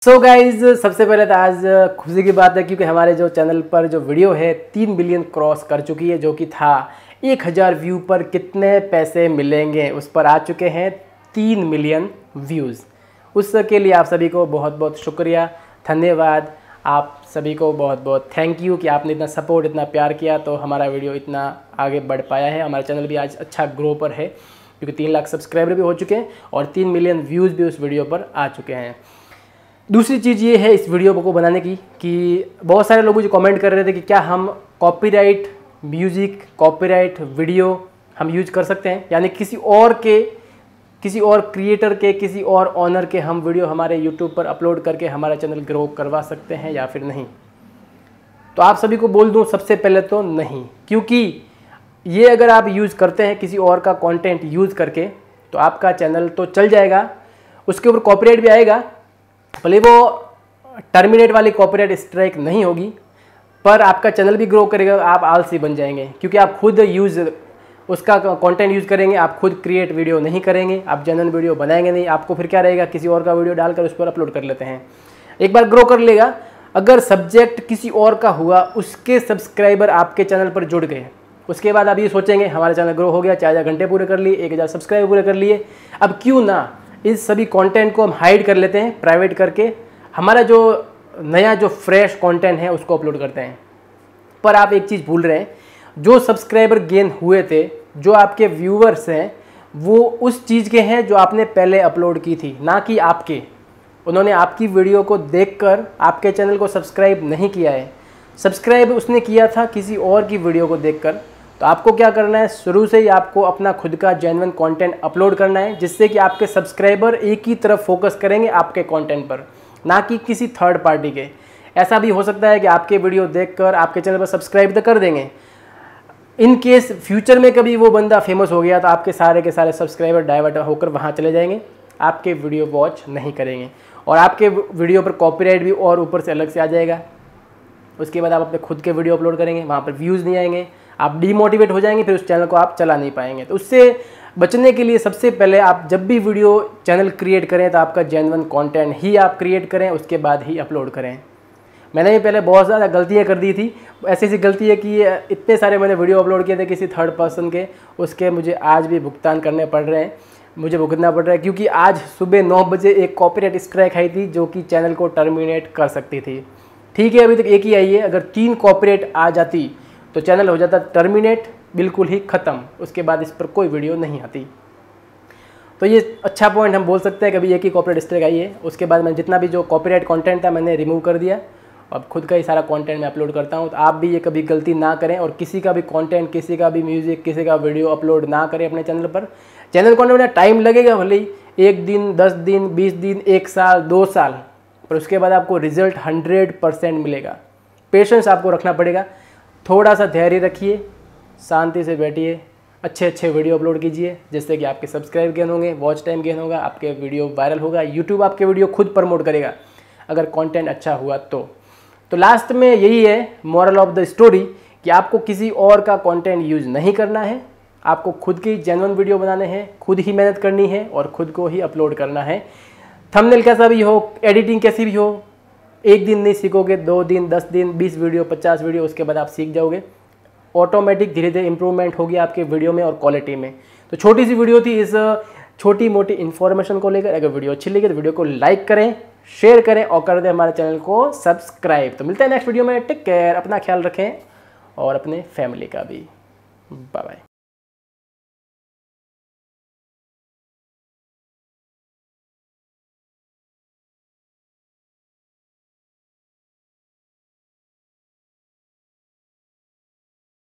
So guys, सबसे पहले तो आज खुशी की बात है क्योंकि हमारे जो चैनल पर जो वीडियो है 3 बिलियन क्रॉस कर चुकी है, जो कि था 1000 व्यू पर कितने पैसे मिलेंगे, उस पर आ चुके हैं 3 मिलियन व्यूज़। उसके लिए आप सभी को बहुत बहुत शुक्रिया, धन्यवाद। आप सभी को बहुत बहुत थैंक यू कि आपने इतना सपोर्ट, इतना प्यार किया तो हमारा वीडियो इतना आगे बढ़ पाया है। हमारा चैनल भी आज अच्छा ग्रो पर है क्योंकि 3 लाख सब्सक्राइबर भी हो चुके हैं और 3 मिलियन व्यूज़ भी उस वीडियो पर आ चुके हैं। दूसरी चीज़ ये है इस वीडियो को बनाने की कि बहुत सारे लोग मुझे कमेंट कर रहे थे कि क्या हम कॉपीराइट म्यूज़िक, कॉपीराइट वीडियो हम यूज कर सकते हैं, यानी किसी और क्रिएटर के, किसी और ऑनर के हम वीडियो हमारे यूट्यूब पर अपलोड करके हमारा चैनल ग्रो करवा सकते हैं या फिर नहीं। तो आप सभी को बोल दूं सबसे पहले तो नहीं, क्योंकि ये अगर आप यूज़ करते हैं किसी और का कंटेंट यूज़ करके तो आपका चैनल तो चल जाएगा, उसके ऊपर कॉपीराइट भी आएगा, भले वो टर्मिनेट वाली कॉपीराइट स्ट्राइक नहीं होगी, पर आपका चैनल भी ग्रो करेगा। आप आलसी बन जाएंगे क्योंकि आप खुद उसका कंटेंट यूज़ करेंगे, आप खुद क्रिएट वीडियो नहीं करेंगे, आप जेन्युइन वीडियो बनाएंगे नहीं। आपको फिर क्या रहेगा, किसी और का वीडियो डालकर उस पर अपलोड कर लेते हैं। एक बार ग्रो कर लेगा, अगर सब्जेक्ट किसी और का हुआ, उसके सब्सक्राइबर आपके चैनल पर जुड़ गए, उसके बाद आप ये सोचेंगे हमारा चैनल ग्रो हो गया, 4000 घंटे पूरे कर लिए, 1000 सब्सक्राइबर पूरे कर लिए, अब क्यों ना इस सभी कंटेंट को हम हाइड कर लेते हैं, प्राइवेट करके हमारा जो नया जो फ्रेश कंटेंट है उसको अपलोड करते हैं। पर आप एक चीज़ भूल रहे हैं, जो सब्सक्राइबर गेन हुए थे, जो आपके व्यूवर्स हैं, वो उस चीज़ के हैं जो आपने पहले अपलोड की थी, ना कि आपके। उन्होंने आपकी वीडियो को देखकर आपके चैनल को सब्सक्राइब नहीं किया है, सब्सक्राइब उसने किया था किसी और की वीडियो को देखकर। तो आपको क्या करना है, शुरू से ही आपको अपना खुद का जेन्युइन कंटेंट अपलोड करना है, जिससे कि आपके सब्सक्राइबर एक ही तरफ फोकस करेंगे आपके कंटेंट पर, ना कि किसी थर्ड पार्टी के। ऐसा भी हो सकता है कि आपके वीडियो देखकर आपके चैनल पर सब्सक्राइब तो कर देंगे, इन केस फ्यूचर में कभी वो बंदा फेमस हो गया तो आपके सारे के सारे सब्सक्राइबर डाइवर्ट होकर वहाँ चले जाएंगे, आपके वीडियो वॉच नहीं करेंगे और आपके वीडियो पर कॉपीराइट भी और ऊपर से अलग से आ जाएगा। उसके बाद आप अपने खुद के वीडियो अपलोड करेंगे, वहाँ पर व्यूज़ नहीं आएंगे, आप डीमोटिवेट हो जाएंगे, फिर उस चैनल को आप चला नहीं पाएंगे। तो उससे बचने के लिए सबसे पहले आप जब भी वीडियो चैनल क्रिएट करें तो आपका जेन्युइन कंटेंट ही आप क्रिएट करें, उसके बाद ही अपलोड करें। मैंने भी पहले बहुत ज़्यादा गलतियाँ कर दी थी, ऐसी ऐसी गलती है कि इतने सारे मैंने वीडियो अपलोड किए थे किसी थर्ड पर्सन के, उसके मुझे आज भी भुगतान करने पड़ रहे हैं, मुझे भुगतना पड़ रहा है, क्योंकि आज सुबह 9 बजे एक कॉपीराइट स्ट्राइक आई थी जो कि चैनल को टर्मिनेट कर सकती थी। ठीक है, अभी तक एक ही आई है, अगर 3 कॉपीराइट आ जाती तो चैनल हो जाता टर्मिनेट, बिल्कुल ही ख़त्म, उसके बाद इस पर कोई वीडियो नहीं आती। तो ये अच्छा पॉइंट हम बोल सकते हैं कि अभी एक ही कॉपीराइट स्ट्राइक आई है, उसके बाद मैंने जितना भी जो कॉपीराइट कंटेंट था मैंने रिमूव कर दिया, अब खुद का ही सारा कंटेंट मैं अपलोड करता हूँ। तो आप भी ये कभी गलती ना करें और किसी का भी कंटेंट, किसी का भी म्यूज़िक, किसी का वीडियो अपलोड ना करें अपने चैनल पर। चैनल कंटेंट में टाइम लगेगा, भले ही 1 दिन, 10 दिन, 20 दिन, 1 साल, 2 साल, पर उसके बाद आपको रिजल्ट 100% मिलेगा। पेशेंस आपको रखना पड़ेगा, थोड़ा सा धैर्य रखिए, शांति से बैठिए, अच्छे अच्छे वीडियो अपलोड कीजिए, जिससे कि आपके सब्सक्राइब गेन होंगे, वॉच टाइम गेन होगा, आपके वीडियो वायरल होगा, यूट्यूब आपके वीडियो खुद प्रमोट करेगा अगर कंटेंट अच्छा हुआ तो लास्ट में यही है मॉरल ऑफ द स्टोरी कि आपको किसी और का कंटेंट यूज़ नहीं करना है, आपको खुद की जेन्युइन वीडियो बनाने हैं, खुद ही मेहनत करनी है और खुद को ही अपलोड करना है। थंबनेल कैसा भी हो, एडिटिंग कैसी भी हो, एक दिन नहीं सीखोगे, 2 दिन, 10 दिन, 20 वीडियो, 50 वीडियो, उसके बाद आप सीख जाओगे। ऑटोमेटिक धीरे धीरे इंप्रूवमेंट होगी आपके वीडियो में और क्वालिटी में। तो छोटी सी वीडियो थी इस छोटी मोटी इन्फॉर्मेशन को लेकर। अगर वीडियो अच्छी लगी तो वीडियो को लाइक करें, शेयर करें और कर दें हमारे चैनल को सब्सक्राइब। तो मिलते हैं नेक्स्ट वीडियो में, टेक केयर, अपना ख्याल रखें और अपने फैमिली का भी। Bye bye.